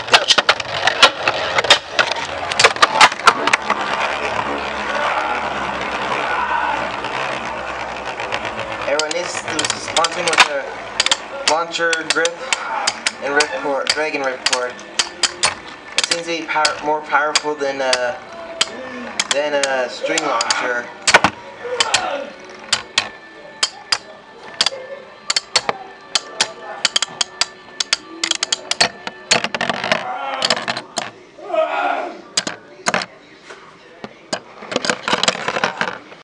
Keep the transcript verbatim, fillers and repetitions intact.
Everyone needs to sponsor me with a launcher grip and ripcord, Dragon ripcord. It seems to be power, more powerful than a, than a string launcher.